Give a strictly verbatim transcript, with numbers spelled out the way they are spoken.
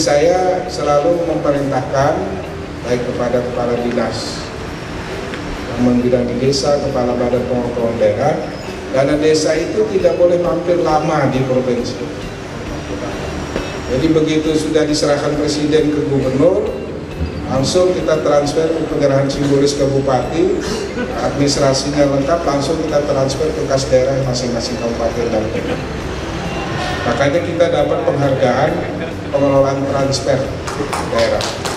saya selalu memerintahkan baik kepada kepala dinas yang membidang di desa, kepala badan pengetahuan daerah, dana desa itu tidak boleh mampir lama di provinsi. Jadi begitu sudah diserahkan presiden ke gubernur, langsung kita transfer ke penyerahan simbolis ke bupati, administrasinya lengkap, langsung kita transfer ke kas daerah masing-masing kabupaten dan kota. Makanya kita dapat penghargaan pengelolaan transfer daerah.